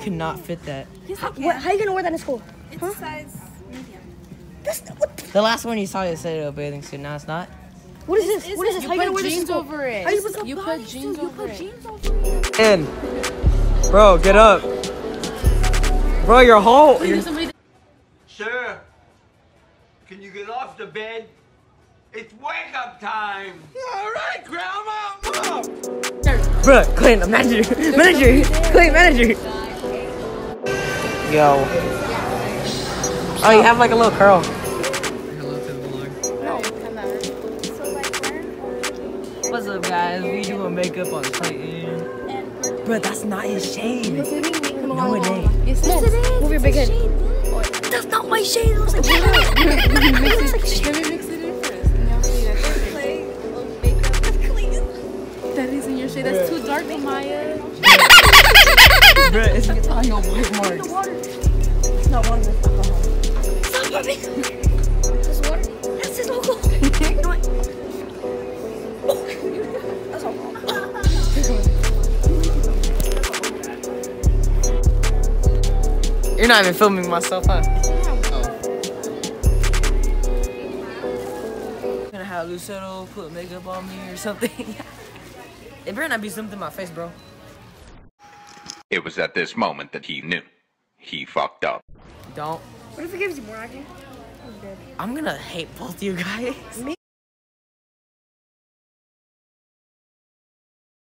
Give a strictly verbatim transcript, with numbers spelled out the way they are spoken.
cannot fit that. How, what, how are you gonna wear that in school? It's huh? size medium. That's not, what the, The last one you saw, you said a bathing suit. Now it's not. what is this? What is this? You How you gonna put wear this in jeans school? over it. How you supposed to You put jeans over it. In. Bro, get up. Bro, you're whole. You're... Sir, can you get off the bed? It's wake up time. All right, Grandma. Mom. Bro, Clint, manager. Manager. Clint, manager. Yo. Oh, you have like a little curl. Hello to the vlog. What's up, guys? We doing makeup on Clayton. Bro, that's not his shade. No, it ain't. Yes, it is. Move your big head. That's not my shade. It looks like shade. Let me mix it in first. And y'all see that shade. That isn't your shade. That's too dark for Maya. Bro, it's on your white marks. It's not water. That's alcohol. Stop rubbing. This water. That's his logo. You know what? Oh. That's alcohol. You're not even filming myself, huh? I'm gonna have Lucero put makeup on me or something. It better not be something in my face, bro. It was at this moment that he knew. He fucked up. Don't. What if he gives you more acting? I'm gonna hate both you guys. Me?